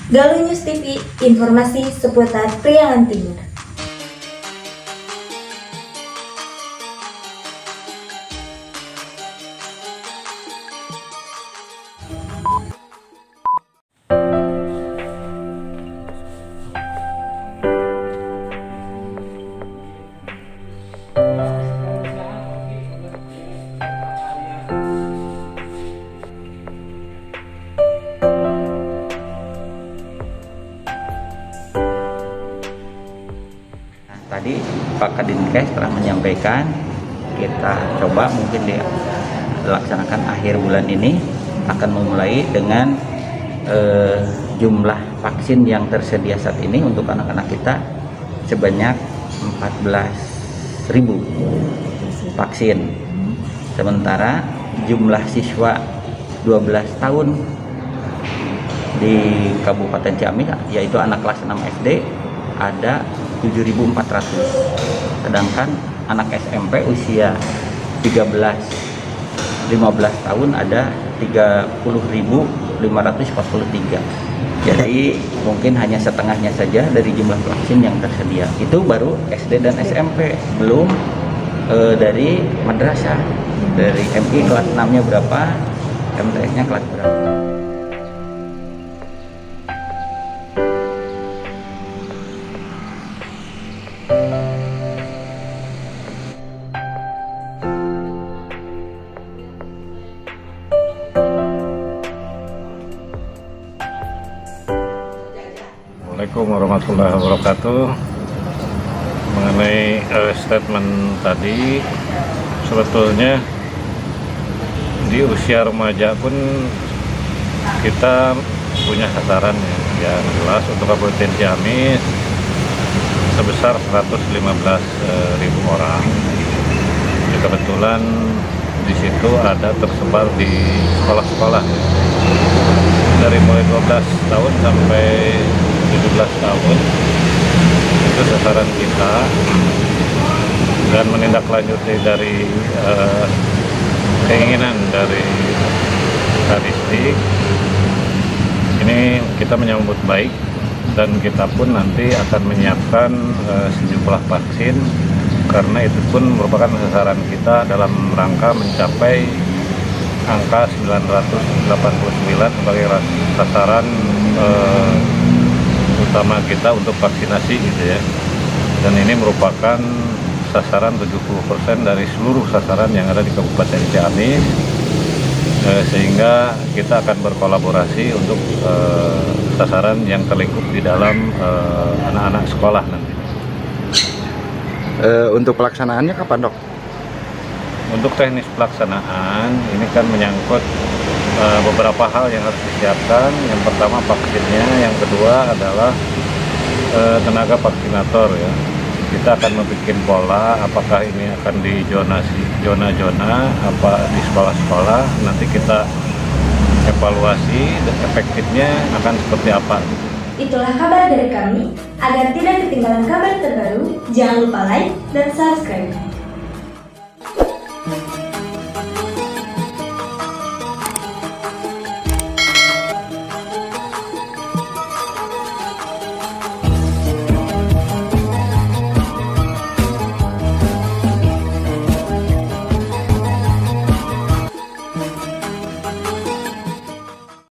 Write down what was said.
Galuh News TV, informasi seputar Priangan Timur. Tadi Pak Kadinkes telah menyampaikan kita coba mungkin dilaksanakan akhir bulan ini akan memulai dengan jumlah vaksin yang tersedia saat ini untuk anak-anak kita sebanyak 14.000 vaksin. Sementara jumlah siswa 12 tahun di Kabupaten Ciamis yaitu anak kelas 6 SD ada 7.400, sedangkan anak SMP usia 13-15 tahun ada 30.543. Jadi mungkin hanya setengahnya saja dari jumlah vaksin yang tersedia. Itu baru SD dan SMP, belum dari madrasah. Dari MI kelas 6-nya berapa, MTS-nya kelas berapa. Assalamualaikum warahmatullahi wabarakatuh. Mengenai statement tadi, sebetulnya di usia remaja pun kita punya sasaran yang jelas untuk Kabupaten Ciamis sebesar 115.000 orang. Kebetulan di situ ada tersebar di sekolah-sekolah dari mulai 12 tahun sampai 17 tahun, itu sasaran kita, dan menindaklanjuti dari keinginan dari Kadistik. Ini kita menyambut baik dan kita pun nanti akan menyiapkan sejumlah vaksin, karena itu pun merupakan sasaran kita dalam rangka mencapai angka 989 sebagai sasaran utama kita untuk vaksinasi gitu ya. Dan ini merupakan sasaran 70% dari seluruh sasaran yang ada di Kabupaten Ciamis, sehingga kita akan berkolaborasi untuk sasaran yang terlingkup di dalam anak-anak sekolah nanti. Untuk pelaksanaannya kapan, Dok? Untuk teknis pelaksanaan ini kan menyangkut beberapa hal yang harus disiapkan. Yang pertama vaksinnya, yang kedua adalah tenaga vaksinator ya. Kita akan membuat pola apakah ini akan di zona-zona apa di sekolah-sekolah. Nanti kita evaluasi dan efektifnya akan seperti apa. Itulah kabar dari kami. Agar tidak ketinggalan kabar terbaru, jangan lupa like dan subscribe.